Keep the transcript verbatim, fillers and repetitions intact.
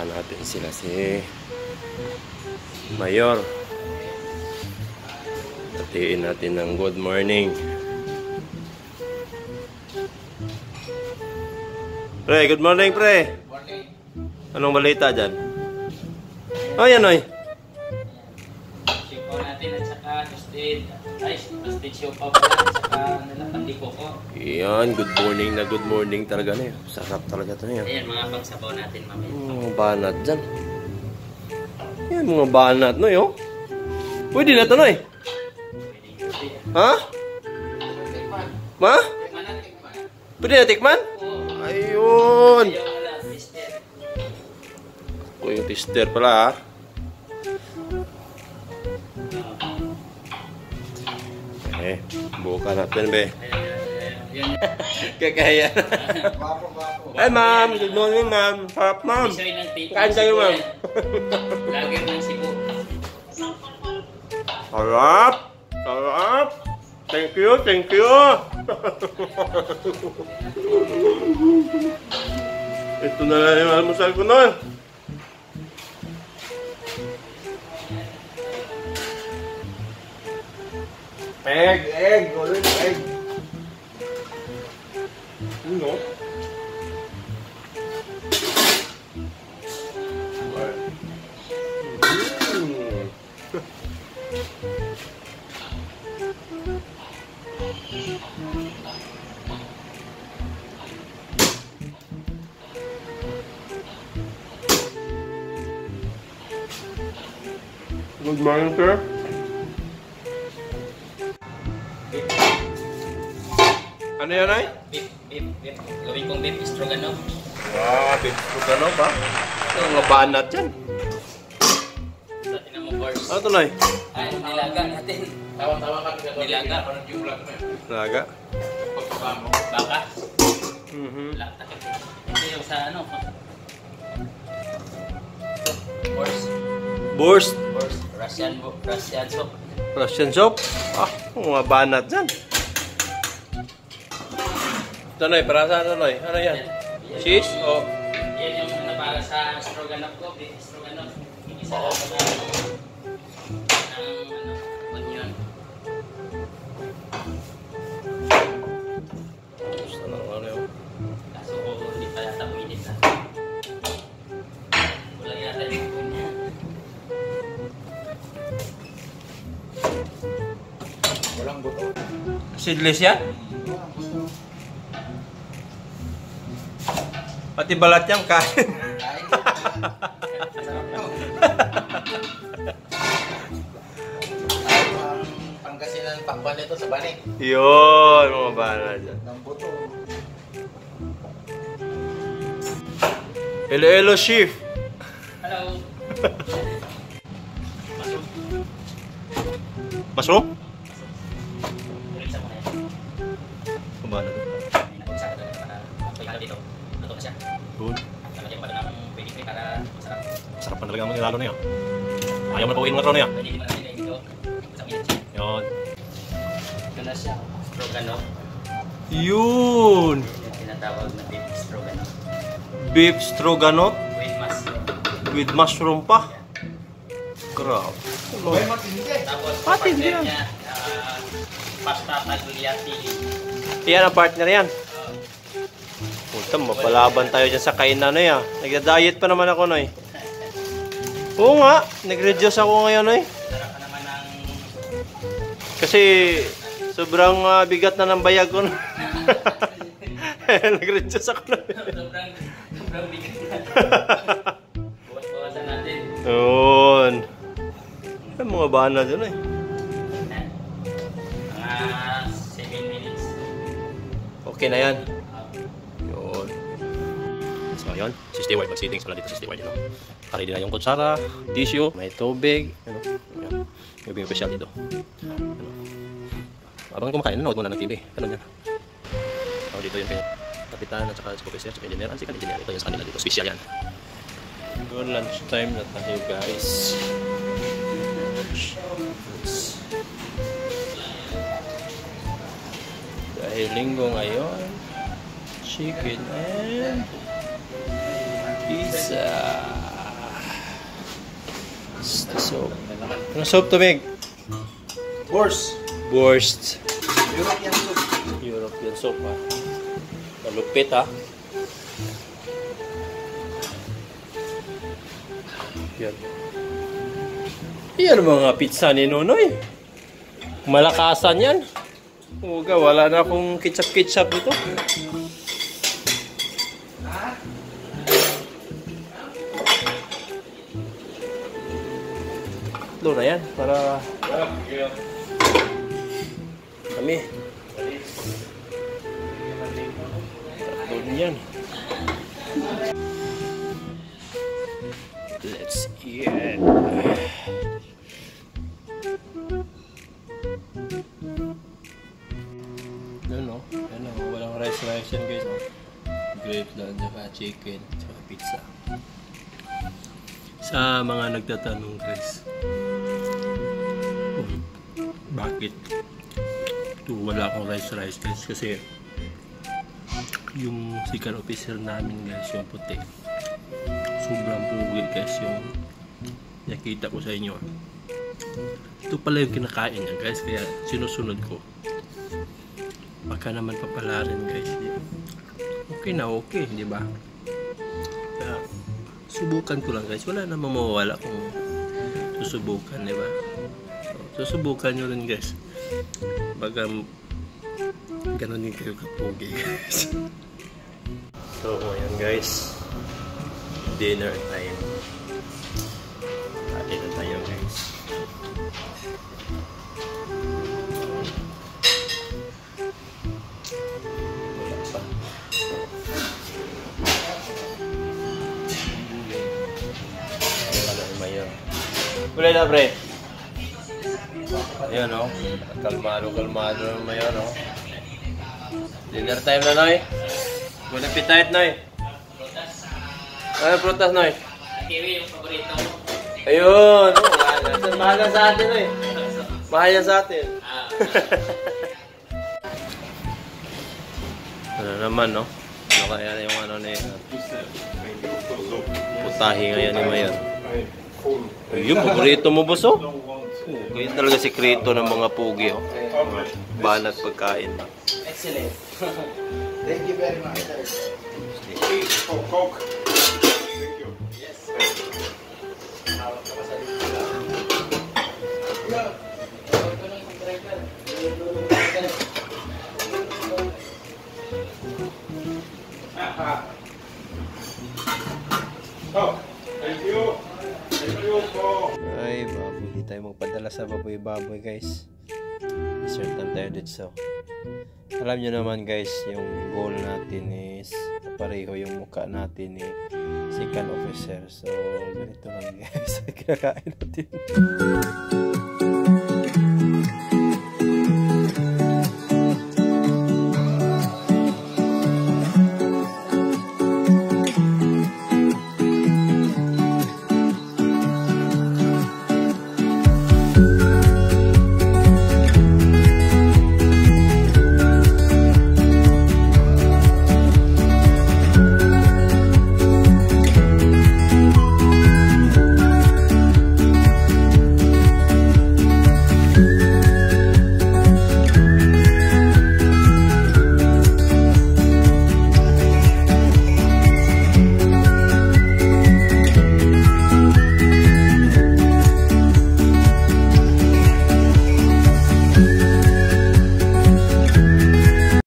Puntahan natin sila si Mayor. Hatiin natin ng good morning. Pre, good morning, pre. Morning. Anong balita dyan? Oh, yan, oy. Sipo natin at saka toasted. Ay, toasted sipa po at saka nalapandi ko ko. Yan, good morning na good morning talaga na yun. Sarap talaga ito na yan. Ayan, mga pangsabaw natin mamaya. Mga banat dyan. Yan, mga banat, no, yo. Pwede na ito, no, eh. Ha? Tikman. Ma? Tikman na, tikman. Pwede na tikman? Oo. Ayun. Ayaw wala, mister. Ako yung tester pala, ha. Eh, buka natin, be. Yan. Kakaya. Ay, ma'am. Good morning, ma'am. Sarap, ma'am. Bisoy ng tito. Kain tayo, ma'am. Lager ng Cebu. Sarap. Sarap. Thank you, thank you. Ito na lang yung almusal ko nun. Egg, egg, golden egg. Ano? Mm. Good morning, sir. Ano yan, ay? Beef, beef, beef. Gawin kong beef stroganoff. Wow, beef stroganoff, ha? Ito, mga banat yan. Sa tinan mo, course. Ano ito, Nay? Ay, nilaga natin. Tawa-tawa ka. Nilaga. Naga. Baka. Mhm. Lata ka. Ito yung sa ano. Course. Burst. Course. Russian, Russian soup. Russian soap. Ah, mga banat dyan. Ito, Nay, para saan ito, Nay? Ano yan? Cheese? O? Yan yung ano para sa stroganoff ko. Beef stroganoff. Isa lang sa ng ano, onion. Gusto na ano yun? Kaso ko hindi pa yata uminit na. Kulang yata yung punya. Walang buto. Seedless yan? Pati balat niyang kain. Kain. Sarap to. Ay, ang Pangasinan takban nito sa bani. Yun, mga banat dyan. Ng buto. Hello, hello, chef. Hello. Masuk. Masuk? Ulit sa muna yan. Kumanan. Hindi na kung saan ito para pagkala dito. Luto na siya. Good. Lalagyan ko pa ng pedigree para masarap. Sarap na talaga ang nilalo na yun. Ayaw mo na pauwiin ng raw na yan. Pwede din natin kayo dito. Sa minute siya. Yun. Ito na siya. Stroganoff. Yun! Yung tinatawag na beef stroganoff. Beef stroganoff With mushroom. with mushroom pa. Grabe. May matindi. Tapos Pati partner din yan. niya, ah, pasta tagliati. Yan ang partner yan. Uh, Puta, mapalaban tayo dyan sa kainan na yan. Nagda-diet pa naman ako, Noy. Oo nga, nag-reduce ako ngayon, Noy. sarap ka naman ng Kasi sobrang ah, bigat na ng bayag ko. Nag-reduce ako, Noy. sobrang, sobrang bigat na. Buwas-buwasan natin. Yun. Ay, mga bana dyan, eh. Mga seven minutes. Okay na yan. Uh, Yun. So, yun. Si Stewart. Mag-settings pala dito si Stewart. Ano? Ready na yung kutsara, tissue, may tubig. Ano? Yan. Yung yung special dito. Ano? Habang kumakain, nanood muna ng T V. Ganun yan. So, dito yung kay kapitan at saka si professor, si engineer. Ang sikat engineer. Ito yung sa kanila dito. Special yan. Good lunch time na tayo, guys. Dahil linggo ngayon, chicken and pizza. Ano soup to make? Borscht. Borscht. European soup. European soup ha. Malupit ha. Yan. Yan mga pizza ni Nonoy. Malakasan yan. Uga, wala na akong ketchup-ketchup dito. Tatlo na yan para kami. Tatlo yan. Let's eat it. Ano, ano, walang rice-rice yan guys. Oh. Grapes lang, saka chicken, saka pizza. Sa mga nagtatanong guys, oh, bakit ito wala akong rice-rice guys? Kasi yung second officer namin guys, yung puti, sobrang pugi guys yung nakita ko sa inyo. Ito pala yung kinakain niya guys, kaya sinusunod ko. Baka naman papala rin guys. Okay na okay, di ba? Kaya subukan ko lang guys. Wala namang mawawala kung susubukan, di ba? So, susubukan nyo rin guys. Baga ganun din kayo kapugi guys. So ayan guys, dinner time. Kain na tayo guys. Wala pa. Wala na mayo. Wala na pre. Ayan o. Kalmado kalmado na mayo no. Dinner time na Noy. Good appetite Noy. Ano prutas Noy? Kiwi yung paborito mo. Ayun! Oh, mahal na sa atin eh. Mahal na sa atin. Ah. Ano naman no? Ano kaya yung ano ni putahe ngayon ni Mayor? Ayun, paborito mo boss oh? Ganyan talaga sikreto ng mga pugi oh. Banat pagkain. Excellent. Thank you very much. Oh, Coke. Thank you. Yes. Oh, thank you. Thank you for... Ay, baboy. Hindi tayo magpadala sa baboy-baboy guys. Dessert lang tayo dito so. Alam nyo naman guys, yung goal natin is pareho yung mukha natin ni second officer. So, ganito lang guys. Kinakain natin.